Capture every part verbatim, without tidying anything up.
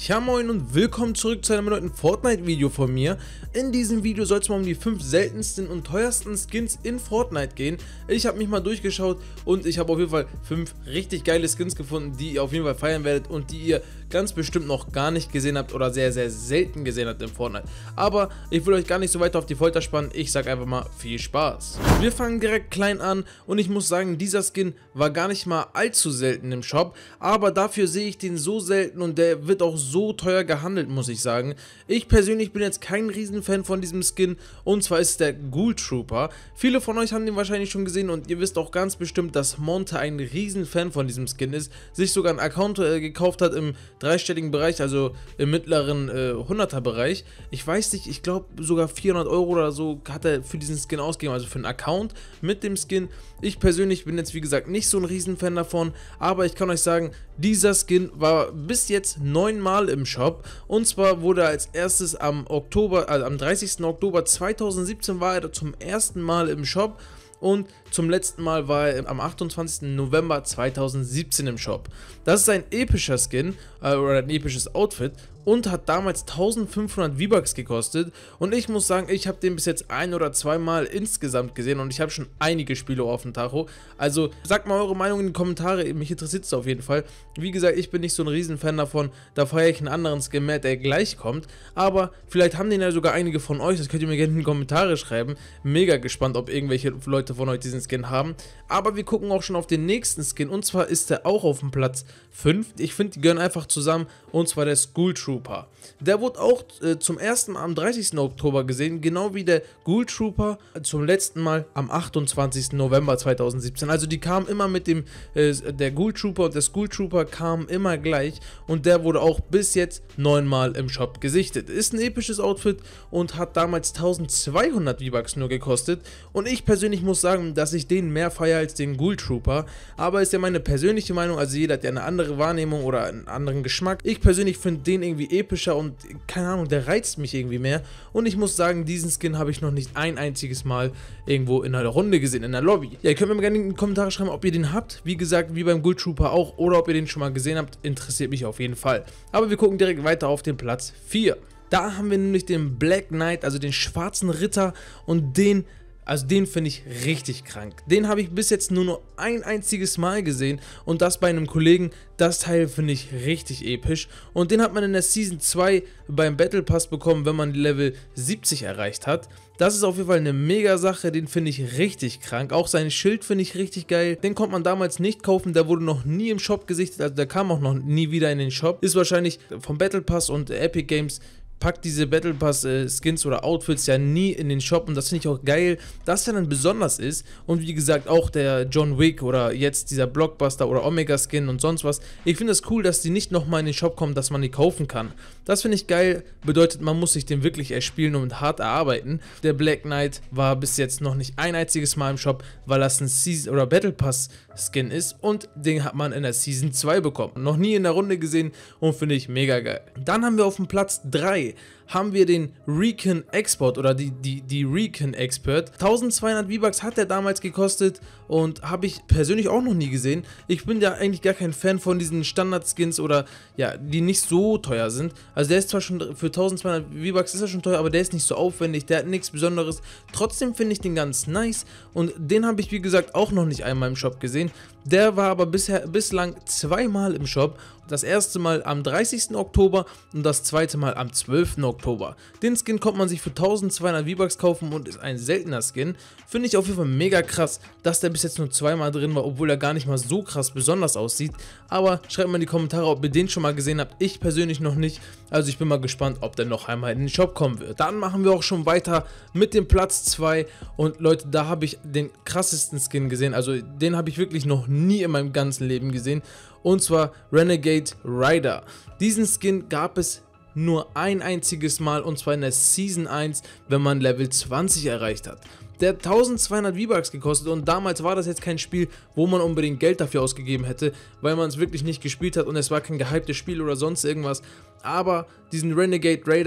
Ja moin und willkommen zurück zu einem neuen Fortnite-Video von mir. In diesem Video soll es mal um die fünf seltensten und teuersten Skins in Fortnite gehen. Ich habe mich mal durchgeschaut und ich habe auf jeden Fall fünf richtig geile Skins gefunden, die ihr auf jeden Fall feiern werdet und die ihr ganz bestimmt noch gar nicht gesehen habt oder sehr sehr selten gesehen habt in Fortnite. Aber ich will euch gar nicht so weiter auf die Folter spannen, ich sag einfach mal viel Spaß. Wir fangen direkt klein an und ich muss sagen, dieser Skin war gar nicht mal allzu selten im Shop, aber dafür sehe ich den so selten und der wird auch so teuer gehandelt, muss ich sagen. Ich persönlich bin jetzt kein Riesenfan von diesem Skin und zwar ist es der Ghoul Trooper. Viele von euch haben den wahrscheinlich schon gesehen und ihr wisst auch ganz bestimmt, dass Monte ein Riesenfan von diesem Skin ist, sich sogar einen Account äh, gekauft hat im dreistelligen Bereich, also im mittleren äh, hunderter Bereich. Ich weiß nicht, ich glaube sogar vierhundert Euro oder so hat er für diesen Skin ausgegeben, also für einen Account mit dem Skin. Ich persönlich bin jetzt wie gesagt nicht so ein Riesenfan davon, aber ich kann euch sagen, dieser Skin war bis jetzt neunmal im Shop und zwar wurde er als erstes am Oktober, also am dreißigsten Oktober zweitausendsiebzehn war er zum ersten Mal im Shop. Und zum letzten Mal war er am achtundzwanzigsten November zweitausendsiebzehn im Shop. Das ist ein epischer Skin äh, oder ein episches Outfit und hat damals eintausendfünfhundert V-Bucks gekostet. Und ich muss sagen, ich habe den bis jetzt ein oder zweimal insgesamt gesehen und ich habe schon einige Spiele auf dem Tacho. Also sagt mal eure Meinung in die Kommentare, mich interessiert es auf jeden Fall. Wie gesagt, ich bin nicht so ein Riesenfan davon, da feiere ich einen anderen Skin mehr, der gleich kommt. Aber vielleicht haben den ja sogar einige von euch, das könnt ihr mir gerne in die Kommentare schreiben. Mega gespannt, ob irgendwelche Leute von euch diesen Skin haben. Aber wir gucken auch schon auf den nächsten Skin und zwar ist der auch auf dem Platz fünf. Ich finde, die gehören einfach zusammen und zwar der Ghoul Trooper. Der wurde auch äh, zum ersten Mal am dreißigsten Oktober gesehen, genau wie der Ghoul Trooper zum letzten Mal am achtundzwanzigsten November zweitausendsiebzehn. Also die kamen immer mit dem, äh, der Ghoul Trooper und der Ghoul Trooper kamen immer gleich und der wurde auch bis jetzt neunmal im Shop gesichtet. Ist ein episches Outfit und hat damals eintausendzweihundert V-Bucks nur gekostet und ich persönlich muss sagen, dass ich den mehr feiere als den Ghoul Trooper, aber ist ja meine persönliche Meinung, also jeder hat ja eine andere Wahrnehmung oder einen anderen Geschmack. Ich persönlich finde den irgendwie epischer und keine Ahnung, der reizt mich irgendwie mehr und ich muss sagen, diesen Skin habe ich noch nicht ein einziges Mal irgendwo in einer Runde gesehen, in der Lobby. Ja, ihr könnt mir gerne in die Kommentare schreiben, ob ihr den habt, wie gesagt, wie beim Ghoul Trooper auch, oder ob ihr den schon mal gesehen habt, interessiert mich auf jeden Fall. Aber wir gucken direkt weiter auf den Platz vier. Da haben wir nämlich den Black Knight, also den schwarzen Ritter und den Also den finde ich richtig krank. Den habe ich bis jetzt nur noch ein einziges Mal gesehen und das bei einem Kollegen. Das Teil finde ich richtig episch und den hat man in der Season zwei beim Battle Pass bekommen, wenn man Level siebzig erreicht hat. Das ist auf jeden Fall eine mega Sache, den finde ich richtig krank. Auch sein Schild finde ich richtig geil. Den konnte man damals nicht kaufen, der wurde noch nie im Shop gesichtet, also der kam auch noch nie wieder in den Shop. Ist wahrscheinlich vom Battle Pass und Epic Games packt diese Battle Pass äh, Skins oder Outfits ja nie in den Shop und das finde ich auch geil, dass er dann besonders ist und wie gesagt auch der John Wick oder jetzt dieser Blockbuster oder Omega Skin und sonst was. Ich finde es das cool, dass die nicht nochmal in den Shop kommen, dass man die kaufen kann. Das finde ich geil, bedeutet man muss sich den wirklich erspielen und hart erarbeiten. Der Black Knight war bis jetzt noch nicht ein einziges Mal im Shop, weil das ein Season oder Battle Pass Skin ist und den hat man in der Season zwei bekommen. Noch nie in der Runde gesehen und finde ich mega geil. Dann haben wir auf dem Platz drei haben wir den Recon Export oder die, die, die Recon Expert. eintausendzweihundert V-Bucks hat der damals gekostet und habe ich persönlich auch noch nie gesehen. Ich bin ja eigentlich gar kein Fan von diesen Standard-Skins oder ja, die nicht so teuer sind. Also der ist zwar schon für eintausendzweihundert V-Bucks ist er schon teuer, aber der ist nicht so aufwendig, der hat nichts Besonderes. Trotzdem finde ich den ganz nice und den habe ich wie gesagt auch noch nicht einmal im Shop gesehen. Der war aber bisher bislang zweimal im Shop. Das erste Mal am dreißigsten Oktober und das zweite Mal am zwölften Oktober. Den Skin konnte man sich für eintausendzweihundert V-Bucks kaufen und ist ein seltener Skin. Finde ich auf jeden Fall mega krass, dass der bis jetzt nur zweimal drin war, obwohl er gar nicht mal so krass besonders aussieht. Aber schreibt mal in die Kommentare, ob ihr den schon mal gesehen habt. Ich persönlich noch nicht. Also ich bin mal gespannt, ob der noch einmal in den Shop kommen wird. Dann machen wir auch schon weiter mit dem Platz zwei. Und Leute, da habe ich den krassesten Skin gesehen. Also den habe ich wirklich noch nie in meinem ganzen Leben gesehen. Und zwar Renegade Rider. Diesen Skin gab es nur ein einziges Mal und zwar in der Season eins, wenn man Level zwanzig erreicht hat. Der hat eintausendzweihundert V-Bucks gekostet und damals war das jetzt kein Spiel, wo man unbedingt Geld dafür ausgegeben hätte, weil man es wirklich nicht gespielt hat und es war kein gehyptes Spiel oder sonst irgendwas. Aber diesen Renegade Raider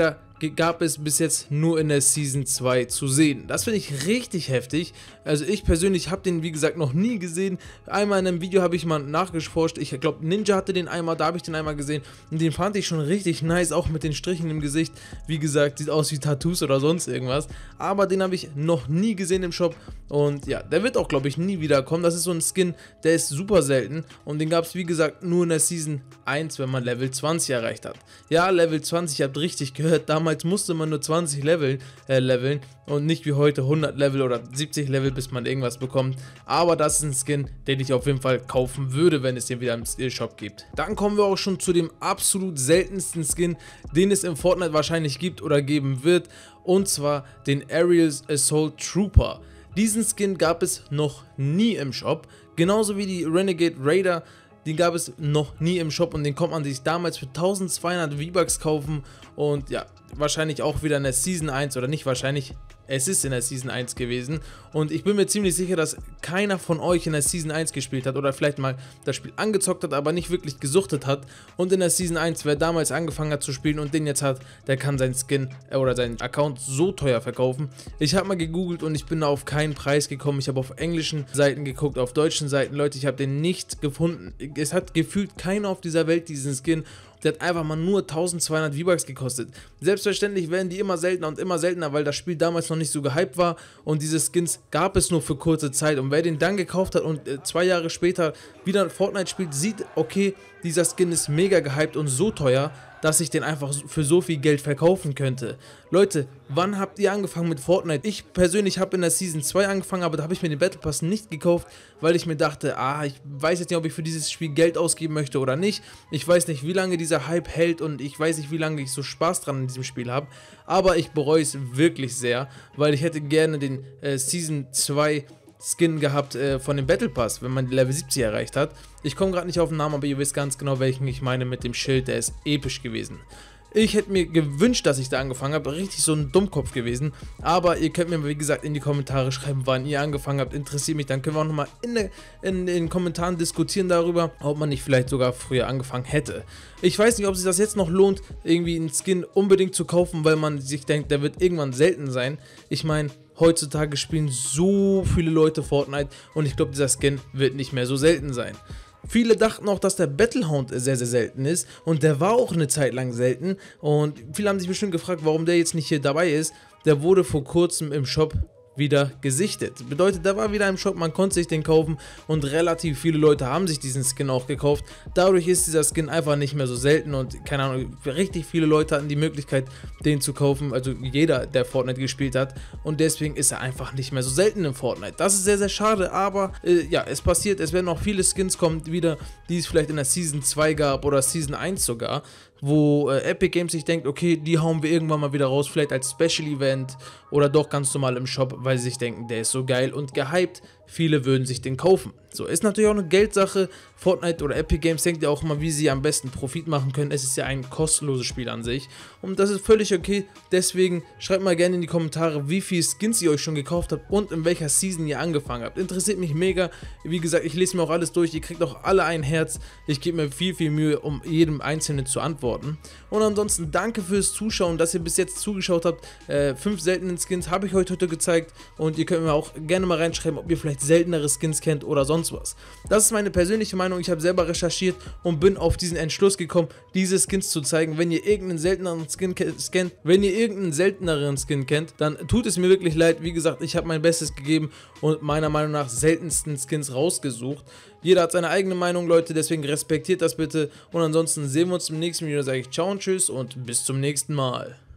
gab es bis jetzt nur in der Season zwei zu sehen. Das finde ich richtig heftig. Also ich persönlich habe den, wie gesagt, noch nie gesehen. Einmal in einem Video habe ich mal nachgeforscht. Ich glaube, Ninja hatte den einmal, da habe ich den einmal gesehen. Und den fand ich schon richtig nice, auch mit den Strichen im Gesicht. Wie gesagt, sieht aus wie Tattoos oder sonst irgendwas. Aber den habe ich noch nie gesehen im Shop. Und ja, der wird auch, glaube ich, nie wiederkommen. Das ist so ein Skin, der ist super selten. Und den gab es, wie gesagt, nur in der Season eins, wenn man Level zwanzig erreicht hat. Ja, Level zwanzig, ihr habt richtig gehört. Damals musste man nur zwanzig Level, äh, leveln. Und nicht wie heute hundert Level oder siebzig Level, bis man irgendwas bekommt. Aber das ist ein Skin, den ich auf jeden Fall kaufen würde, wenn es den wieder im Shop gibt. Dann kommen wir auch schon zu dem absolut seltensten Skin, den es im Fortnite wahrscheinlich gibt oder geben wird. Und zwar den Aerials Assault Trooper. Diesen Skin gab es noch nie im Shop. Genauso wie die Renegade Raider. Den gab es noch nie im Shop und den konnte man sich damals für eintausendzweihundert V-Bucks kaufen. Und ja, wahrscheinlich auch wieder in der Season eins oder nicht wahrscheinlich, es ist in der Season eins gewesen. Und ich bin mir ziemlich sicher, dass keiner von euch in der Season eins gespielt hat oder vielleicht mal das Spiel angezockt hat, aber nicht wirklich gesuchtet hat. Und in der Season eins, wer damals angefangen hat zu spielen und den jetzt hat, der kann seinen Skin äh, oder seinen Account so teuer verkaufen. Ich habe mal gegoogelt und ich bin da auf keinen Preis gekommen. Ich habe auf englischen Seiten geguckt, auf deutschen Seiten. Leute, ich habe den nicht gefunden. Es hat gefühlt keiner auf dieser Welt diesen Skin. Der hat einfach mal nur eintausendzweihundert V-Bucks gekostet. Selbstverständlich werden die immer seltener und immer seltener, weil das Spiel damals noch nicht so gehypt war und diese Skins gab es nur für kurze Zeit. Und wer den dann gekauft hat und äh, zwei Jahre später wieder Fortnite spielt, sieht, okay, dieser Skin ist mega gehypt und so teuer, dass ich den einfach für so viel Geld verkaufen könnte. Leute, wann habt ihr angefangen mit Fortnite? Ich persönlich habe in der Season zwei angefangen, aber da habe ich mir den Battle Pass nicht gekauft, weil ich mir dachte, ah, ich weiß jetzt nicht, ob ich für dieses Spiel Geld ausgeben möchte oder nicht. Ich weiß nicht, wie lange dieser Hype hält und ich weiß nicht, wie lange ich so Spaß dran in diesem Spiel habe. Aber ich bereue es wirklich sehr, weil ich hätte gerne den äh, Season zwei Skin gehabt äh, von dem Battle Pass, wenn man Level siebzig erreicht hat. Ich komme gerade nicht auf den Namen, aber ihr wisst ganz genau, welchen ich meine mit dem Schild, der ist episch gewesen. Ich hätte mir gewünscht, dass ich da angefangen habe, richtig so ein Dummkopf gewesen, aber ihr könnt mir, wie gesagt, in die Kommentare schreiben, wann ihr angefangen habt, interessiert mich, dann können wir auch nochmal in, in, in den Kommentaren diskutieren darüber, ob man nicht vielleicht sogar früher angefangen hätte. Ich weiß nicht, ob sich das jetzt noch lohnt, irgendwie einen Skin unbedingt zu kaufen, weil man sich denkt, der wird irgendwann selten sein. Ich meine, heutzutage spielen so viele Leute Fortnite und ich glaube, dieser Skin wird nicht mehr so selten sein. Viele dachten auch, dass der Battlehound sehr, sehr selten ist und der war auch eine Zeit lang selten und viele haben sich bestimmt gefragt, warum der jetzt nicht hier dabei ist. Der wurde vor kurzem im Shop wieder gesichtet. Bedeutet, der war wieder im Shop, man konnte sich den kaufen und relativ viele Leute haben sich diesen Skin auch gekauft. Dadurch ist dieser Skin einfach nicht mehr so selten und keine Ahnung, richtig viele Leute hatten die Möglichkeit, den zu kaufen, also jeder, der Fortnite gespielt hat und deswegen ist er einfach nicht mehr so selten in Fortnite. Das ist sehr, sehr schade, aber äh, ja, es passiert, es werden noch viele Skins kommen wieder, die es vielleicht in der Season zwei gab oder Season eins sogar, wo äh, Epic Games sich denkt, okay, die hauen wir irgendwann mal wieder raus, vielleicht als Special Event oder doch ganz normal im Shop, weil sie sich denken, der ist so geil und gehypt, viele würden sich den kaufen. So, ist natürlich auch eine Geldsache. Fortnite oder Epic Games denkt ja auch immer, wie sie am besten Profit machen können. Es ist ja ein kostenloses Spiel an sich und das ist völlig okay. Deswegen schreibt mal gerne in die Kommentare, wie viele Skins ihr euch schon gekauft habt und in welcher Season ihr angefangen habt. Interessiert mich mega. Wie gesagt, ich lese mir auch alles durch. Ihr kriegt auch alle ein Herz. Ich gebe mir viel, viel Mühe, um jedem Einzelnen zu antworten. Und ansonsten danke fürs Zuschauen, dass ihr bis jetzt zugeschaut habt. Äh, fünf seltenen Skins habe ich euch heute gezeigt und ihr könnt mir auch gerne mal reinschreiben, ob ihr vielleicht seltenere Skins kennt oder sonst was. Das ist meine persönliche Meinung, ich habe selber recherchiert und bin auf diesen Entschluss gekommen, diese Skins zu zeigen. Wenn ihr irgendeinen selteneren Skin kennt, wenn ihr irgendeinen selteneren Skin kennt, dann tut es mir wirklich leid. Wie gesagt, ich habe mein Bestes gegeben und meiner Meinung nach seltensten Skins rausgesucht. Jeder hat seine eigene Meinung, Leute, deswegen respektiert das bitte und ansonsten sehen wir uns im nächsten Video, da sage ich ciao und tschüss und bis zum nächsten Mal.